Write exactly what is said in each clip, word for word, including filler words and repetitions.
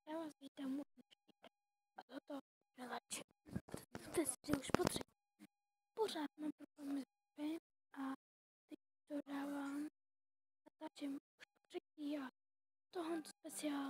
Já vás vítám u dnešní a toto neleč. To je už potřeba. Pořád mám problémy s film a teď to dávám. Natáčím už po třetí a tohle speciál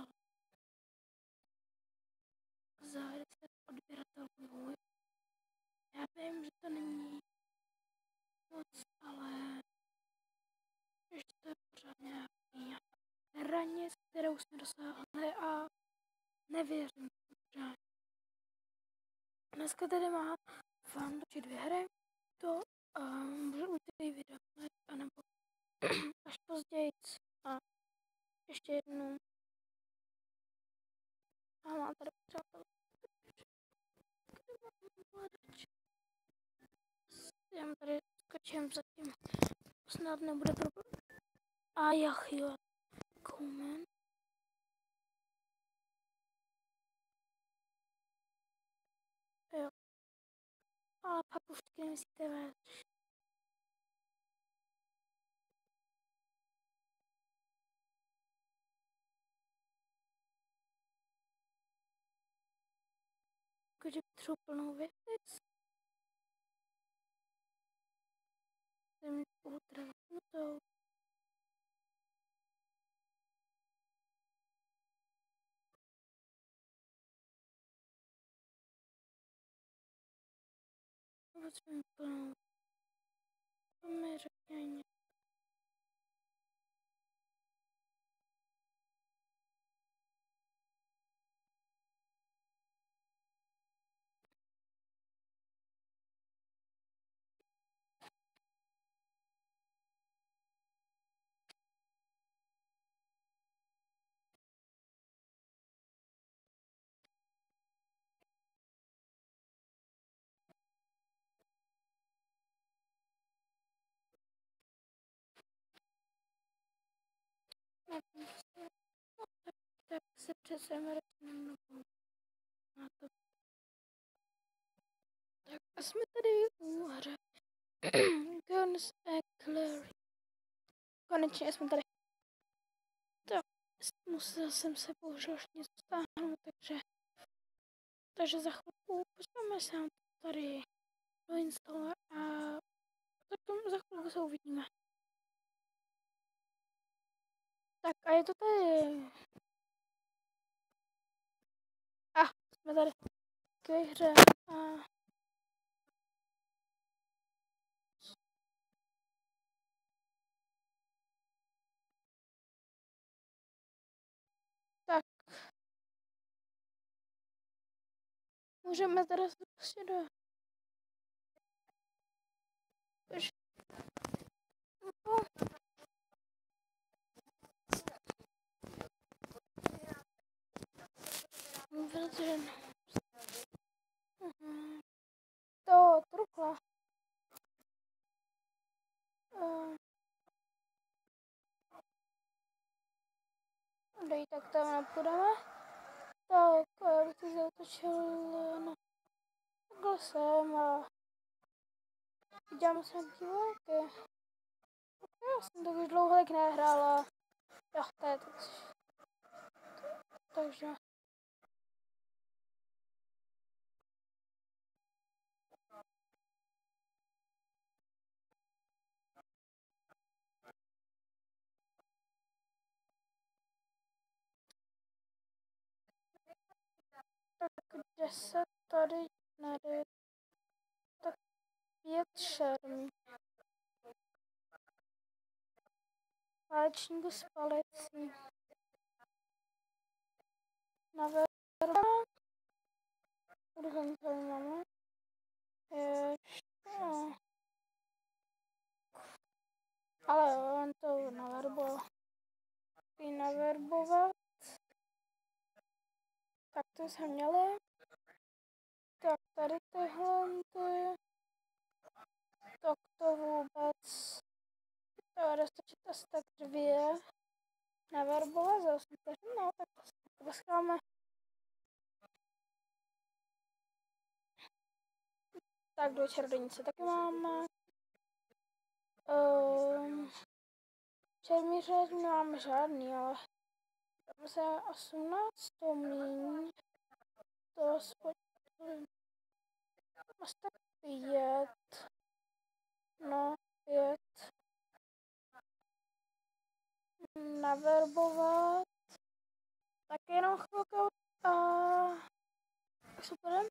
za deset odběratel můj. Já vím, že to není moc, ale ještě to je pořád nějaký hranic, kterou jsme dosáhli a nevěřím pořád. Dneska tady má vám točit dvě hry, to um, můžu buď tady video, anebo až později. A ještě jednu. A mám tady přátel. Já mám tady skočím zatím. Snad nebude problém. A jach jo. Koumen. Jo. Ale pak už taky nemusíte vést. Jakože potřebuji plnou věc. Jsem ultra zapnutou. Potřebuji plnou. To mi řekně. Tak se přesujeme na to. Tak a jsme tady u hře. Guns Eclair. Konečně jsme tady. Tak, musel jsem se bohužel něco stáhnout, takže takže za chvilku počkáme se tady do instale a tak za chvilku se uvidíme. Tak a je to tady. A ah, jsme tady k hře a tak můžeme teda se pustit do no. Protože uh-huh. To trukla. Uh. Dej, tak tam nepůjdeme. Tak, já bych to zautočil na takhle sem a děláme se na diváky. Já jsem to už dlouho tak nehrála. Jo, to je teď. Takže tak deset tady nade. Tak pět šermí. Válečníku s palecí. Na verba. Druhým tady máme. Ještě. Ale on to naverboval. I naverbovat. Tak to jsme měli. Tak tady tyhle ty. Tak to vůbec. To bude stačit asi tak dvě. Naverbovat za osm vteřin, no tak to poskáme. Tak dvě čarodějnice taky máme. Um, Čermíře nemáme žádný, ale za osmnáct to míň, to spočítám asi tak pět, no pět, naverbovat, tak jenom chvilku a super.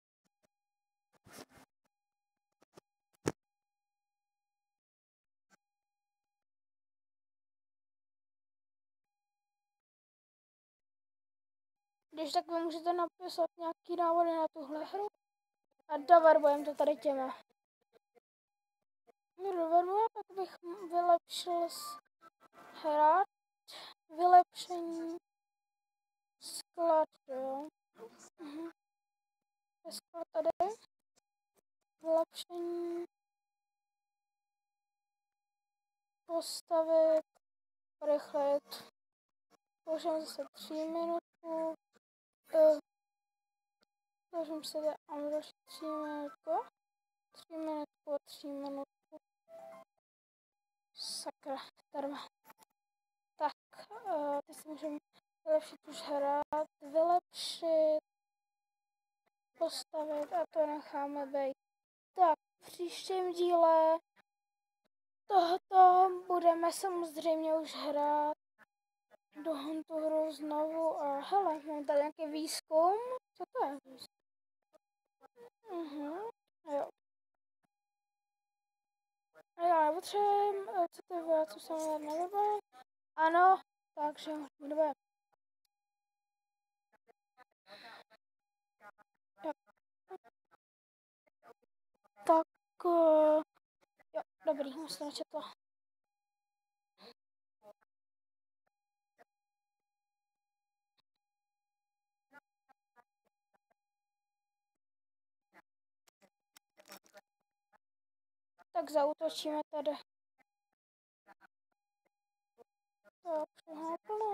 Když tak vy můžete napisat nějaký návody na tuhle hru a doverbujeme to tady těma. Doverbujeme, tak bych vylepšil hráč, vylepšení, sklad, jo. Mhm. Sklad tady, vylepšení, postavit, rychlit. Použijeme zase tři minutku. Uh, Použijeme se tady další tři minutku. Tři minutku, tři minutku. Sakra, darma. Tak, uh, teď si můžeme vylepšit už hrát, vylepšit, postavit a to necháme být. Tak, v příštím díle tohoto budeme samozřejmě už hrát do tu hru znovu a hele, mám tady nějaký výzkum. Co to je? Mhm, jo. A já nepotřebuji, co ty vole, co jsem nevybrala. Ano, takže budeme. Tak, uh, jo, dobrý, už jsem načetla. Tak zaútočíme tady. Tak, všechno plno.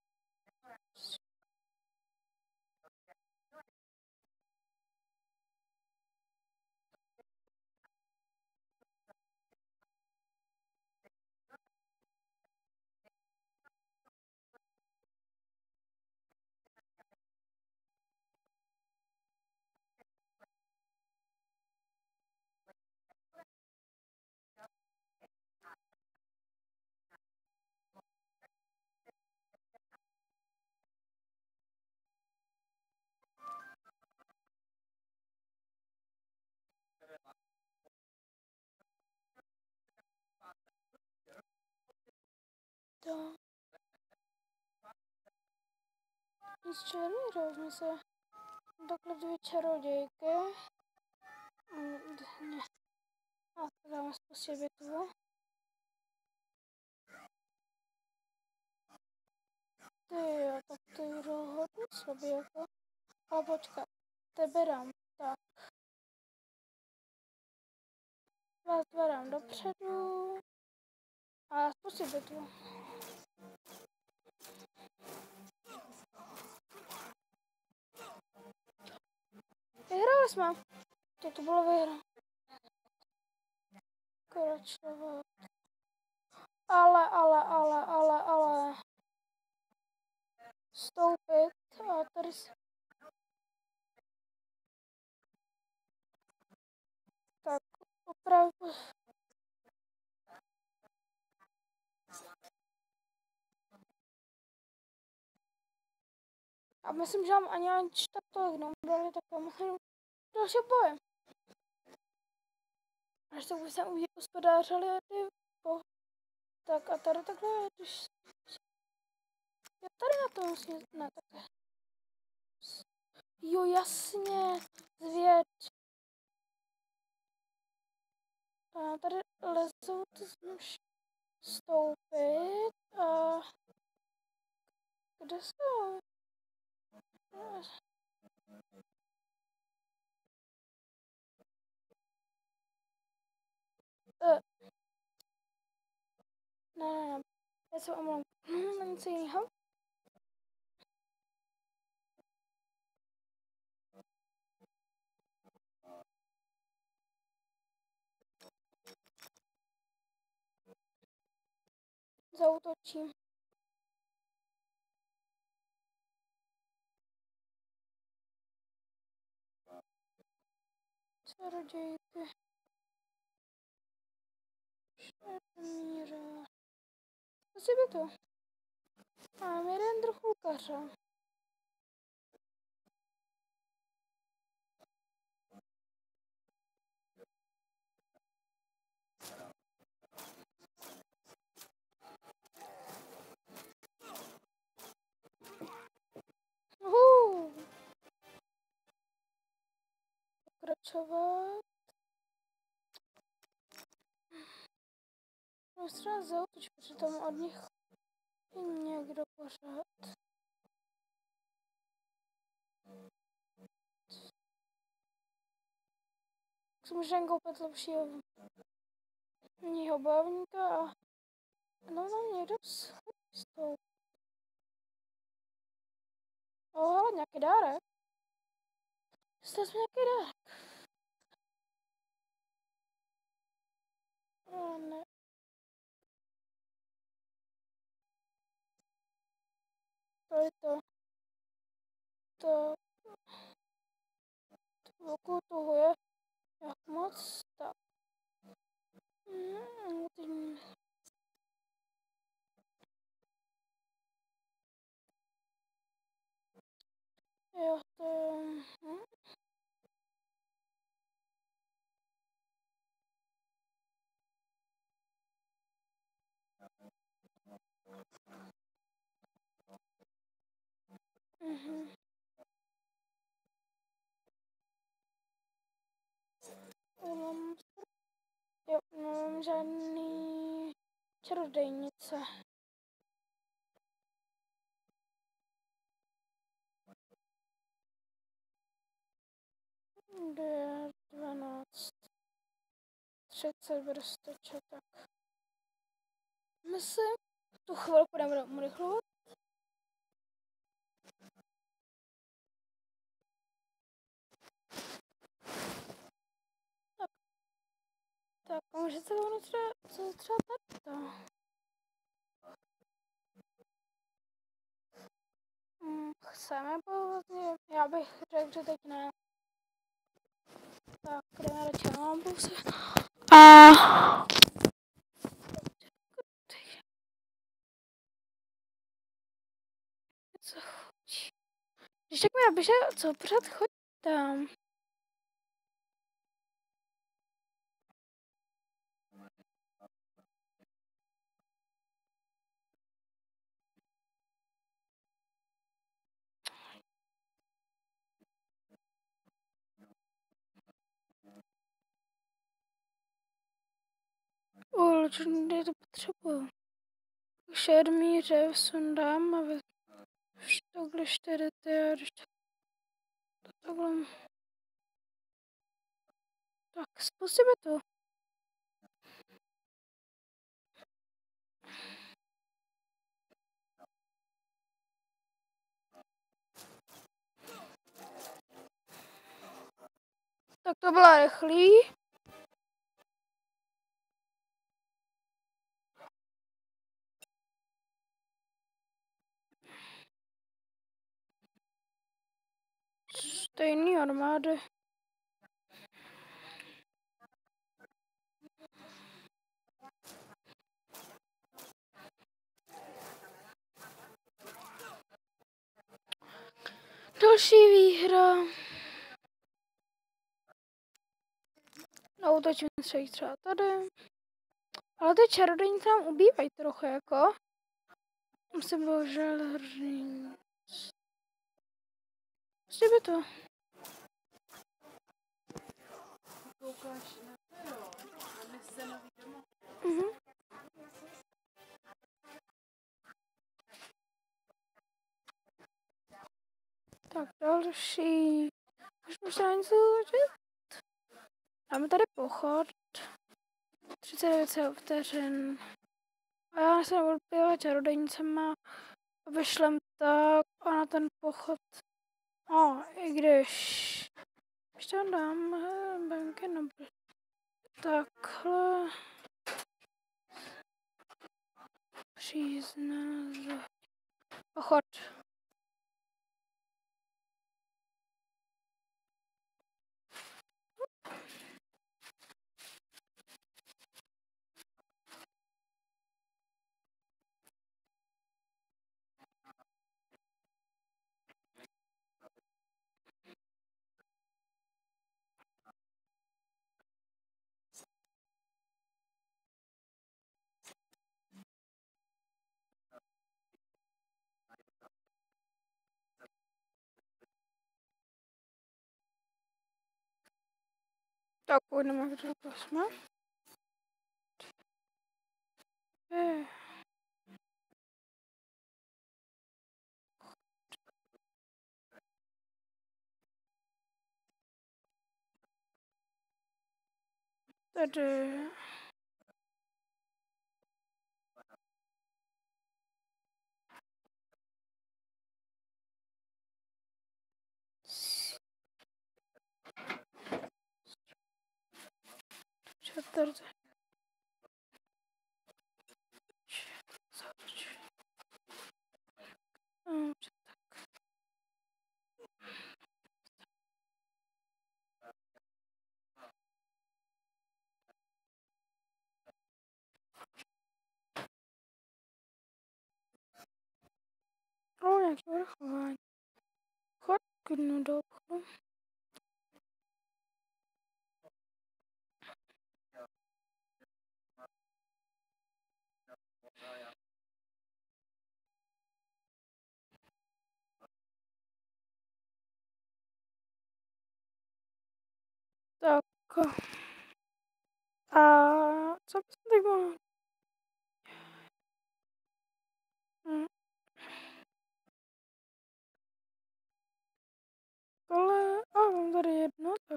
Tak. Z černý rovně se takhle dvě čarodějky. Mm, ne. A tak dáme spustit bitvu. Ty jo, tak ty budou hodně slabý jako. Ale počkat, tebe dám tak. Vás dva dám dopředu. A spustit bitvu. Vyhráli jsme. To to bylo vyhra. Pokračovat. Ale, ale, ale, ale, ale. Stoupit a tady se... Tak, opravdu... A myslím, že mám ani ani tak tolik neubrali, tak tam mohli další boje. Až tak bych tam uspodářili a ty... Po... Tak a tady takhle, když... Já tady na to musím... Ne, takhle. Jo, jasně, zvěď. A tady lezou ty zmuž stoupit a... Kde jsou? Uh. Ne, ne, ne. Já se omlouvám. Na něco jiného. Zaútočím. Čarodějky. Šermíře. Co si by to? Mám jeden druh lukaře. Uhuu. Pokračovat. Musím zautočit, protože tam od nich je někdo pořád. Si můžeme koupit lepšího mního bojovníka a no tam někdo stoupí. O, hele, nějaký dárek. Jste jsme nějaký dárek. O, ne. To je to. To. Okolo toho je. Jak moc? Tak. Mm, teď... Jo, to je... Hm? Mhm. Nemám... Jo, nemám žádný čarodejnice. D dvanáct. třicet bude stačit, tak. My si tu chvilku jdeme urychlovat. Tak. Tak, a můžete ono třeba, co třeba tady? Hmm, chceme původně, já bych řekl, že teď ne. Tak, jdeme radši na lampuse. A... Co chodí? Když tak mi napiše, co pořád chodí tam. Určitě to potřebuju. Šermíře sundám a vy... Takhle čtyři ty a když tak... Takhle... Tak, spustíme to. Tak to byla rychlý. Stejný armády. Další výhra. No, útočím třeba tady. Ale ty čarodějní tam ubývají trochu, jako. Musím bohužel říct. Prostě by to. Mhm. Tak další. Už možná něco zaučit? Máme tady pochod. třicet devět vteřin. A já se nebudu pěvat čarodějnicema. Vyšlem tak a na ten pochod. A i když... Už tam dám banky nebo... Takhle... Přízna... Pochod. Tak půjdeme, kde to jsme. Eh. Tady. Čtvrtý. O, nějaký vrchování. Chod kydnu do obchodu. Tak. A co bychom teď mohli? Hm. Ale, a mám tady jedno, tak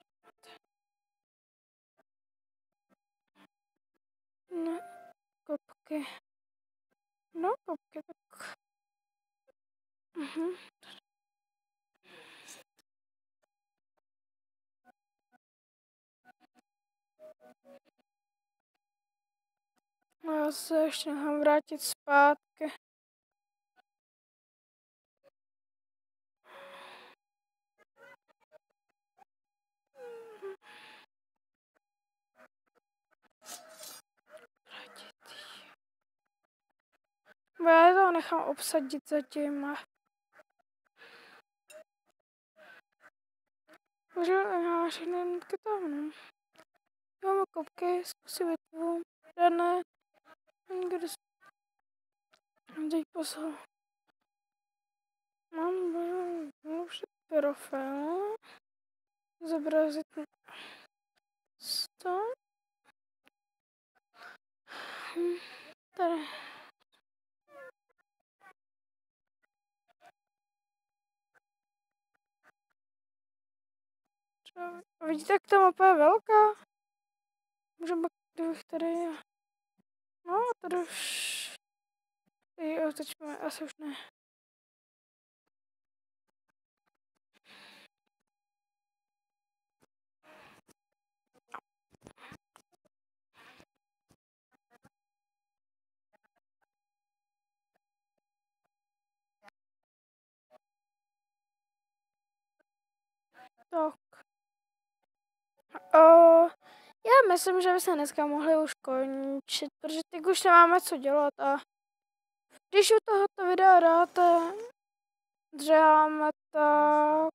ne, kopky. No, kopky, tak. Mhm. No, já se ještě nechám vrátit zpátky. Bo já to nechám obsadit zatím. Možná nechám všechny nutky tam, no. Máme kopky, zkusím vytvu. Dané. Kde jsem teď poslal. Mám už profil. Zobrazit stav. Hm, tady. Třeba, vidíte, jak ta mapa je velká? Můžeme, kdybych tady... No, tady už... Jo, teď máme, asi už ne. Tak. O, já myslím, že by se dneska mohli už končit, protože teď už nemáme co dělat a když u tohoto videa dáte dřeváme tak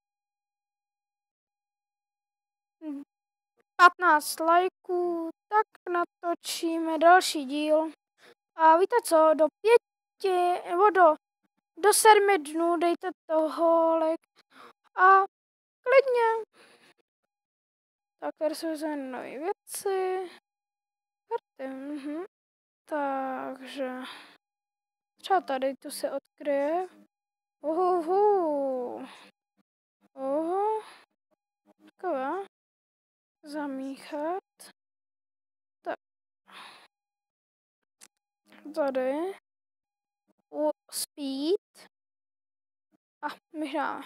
patnáct lajků, tak natočíme další díl. A víte co, do pěti, nebo do, do sedmi dnů dejte toho like a klidně. Tak tady jsou zase nové věci. Karty, mhm. Takže třeba tady tu se odkryje. Uhuhu. Uhu. Takové. Zamíchat. Tak. Tady. U speed. A myšáme.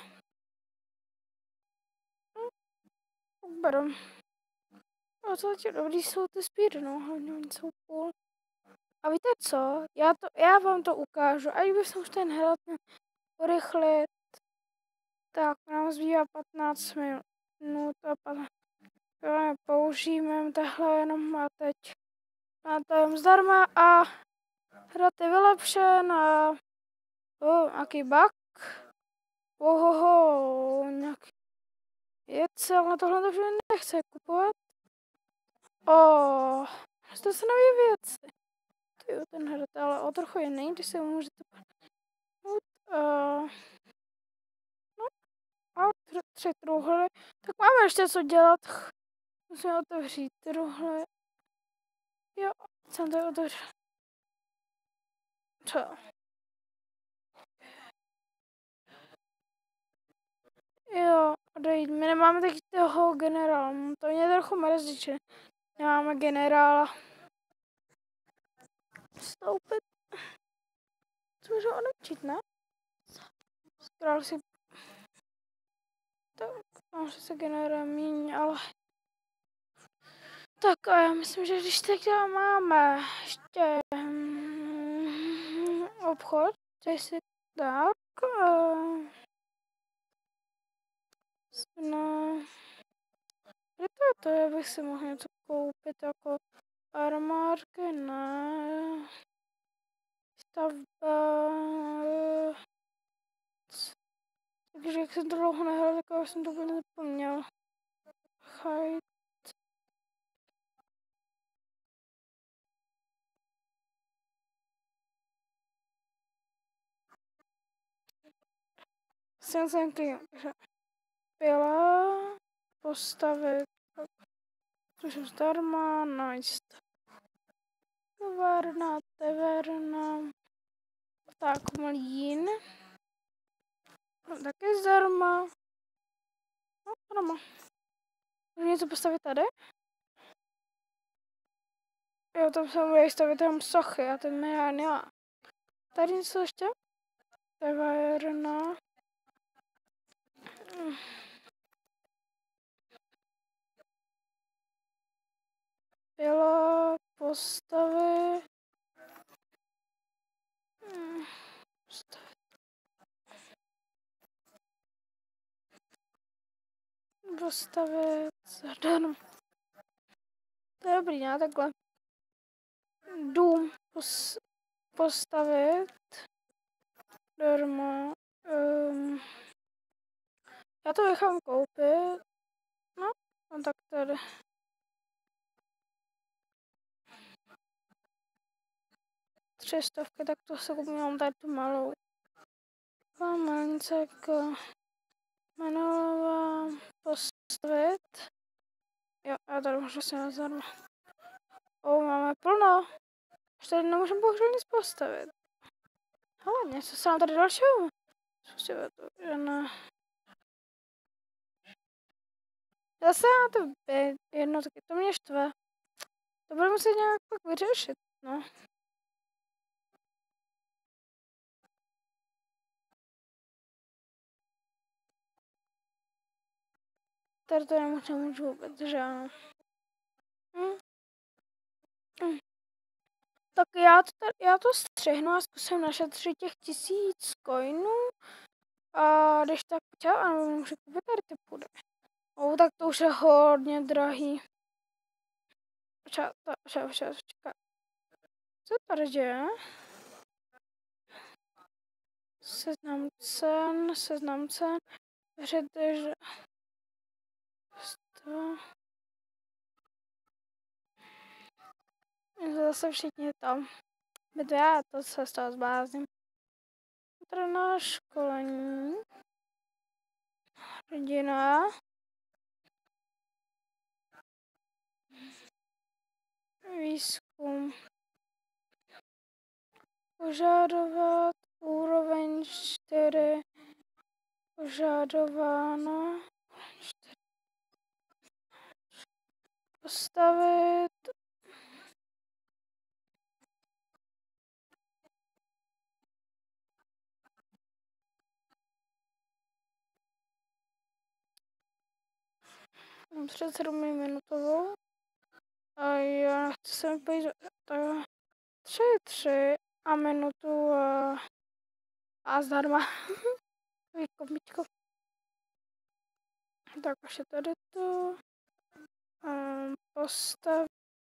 Beru. A to ti dobrý jsou ty speedy, no, hlavně oni jsou cool. A víte co? Já, to, já vám to ukážu. Ať bych už ten hrad urychlit. Tak, nám zbývá patnáct minut a patnáct. Použijeme tahle jenom a teď. A to je zdarma a hrad je vylepšen a oh, nějaký bug. Ohoho, nějaký věci, ale tohle to všechno nechce kupovat. Oh, to jsou nové věci. Tyjo, ten hrad, ale o trochu jiný, když se můžete podívat. Uh, no, a tři, tři truhly. Tak máme ještě co dělat. Musíme otevřít tohle. Jo, jsem to otevřel. Co? Jo, odejít. My nemáme taky toho generála. To mě trochu mrzí, že nemáme generála. Stoupit. Co můžu odečít, ne? Král si... Tak, mám se generál míň, ale... Tak a já myslím, že když tak tam máme ještě um, obchod, jestli tak, uh, no, kde to je to, já bych si mohl něco koupit jako armárky, ne, stavba, uh, takže jak jsem to dlouho nehrál, tak já jsem to úplně zapomněl. Chaj. Jsem jsem klient, takže pila, postavit, což je zdarma, nice. Taverna, taverna, tak mlín, no, taky zdarma, no zdarma. Můžu něco postavit tady? Jo, tam se může stavit tam sochy a ten mi já nemá. Tady něco ještě? Taverna. Pila, postavy. Postavit. Postavit zadarmo. To je dobrý, ne? Takhle. Dům pos, postavit. Darmo. Um, já to nechám koupit. No, no tak tady. Tři stovky, tak to se koupím, mám tady tu malou. Kamencek. Manuálova postavit. Jo, já tady můžu se nazarmo. O, máme plno. Už tady nemůžeme bohužel nic postavit. Hele, něco se nám tady dalšího. Zkusíme to, že ne. Zase na to jedno, taky to mě štve. To bude muset nějak pak vyřešit, no. Tady to nemůžu vůbec, že ano. Hm. Hm. Tak já to, tady, já to střihnu a zkusím našetřit těch tisíc coinů. A když tak čau, a můžu koupit tady ty půdy. O, tak to už je hodně drahý. Čau, čau, čau, čau. Co tady děje? Seznam cen, seznam cen. Řetež. Zase všichni tam. Byť já to se z toho zblázním. Tady na školení. Rodina. Výzkum. Požadovat úroveň čtyři. Požadováno. Postavit. Mám třicet sedm minutovou. A já chci se mi pojít tak tři, tři a minutu a, a zdarma. Výkopíčko. Tak už je tady to. Um, postavit.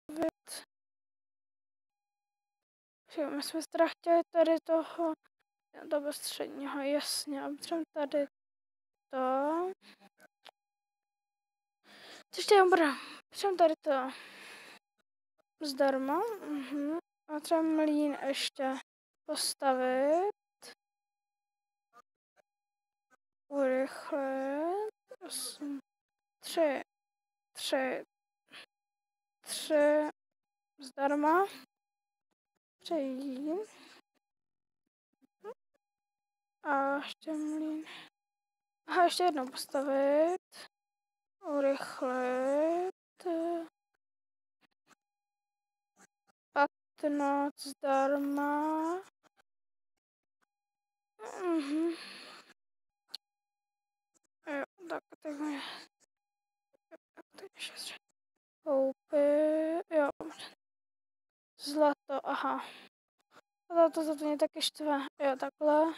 My jsme teda chtěli tady toho do bezstředního, jasně. A třeba tady to. Ještě jen bude. Třeba tady to. Zdarma. Uh-huh. A třeba mlín ještě postavit. Urychlit. osm, tři, tři, tři zdarma. Přejít. A ještě mlín. A ještě jednou postavit. Urychlit. patnáct zdarma. Mhm. Jo, tak teď mi... Tak teď šest. Koupit. Jo. Zlato, aha. Zlato za to mě taky štve. Jo, takhle.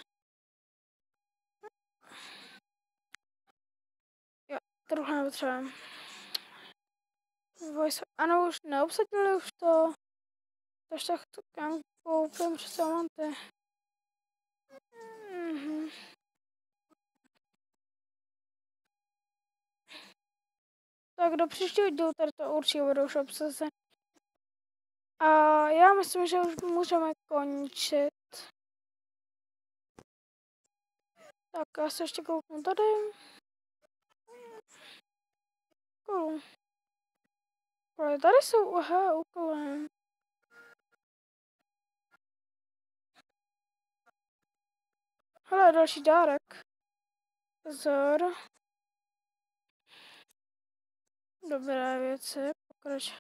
Jo, druhé nepotřebujeme. Voice... Ano, už neobsadili už to. Takže tak to kam koupím, že se mám ty. Mhm. Tak do příštího dílu tady to určitě budou už obsazen. A já myslím, že už můžeme končit. Tak já se ještě kouknu tady. Cool. Tady jsou, aha, úkoly. Hele, další dárek. Pozor. Dobré věci, pokrač.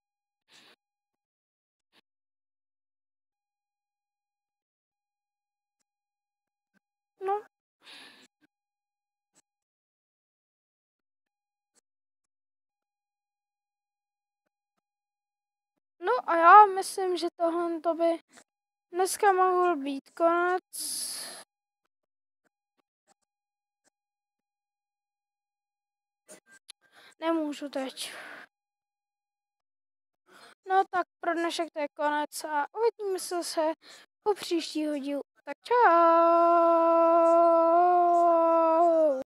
No. No a já myslím, že tohle to by dneska mohl být konec. Nemůžu teď. No tak pro dnešek to je konec a uvidíme se zase u příštího dílu. Tak čau!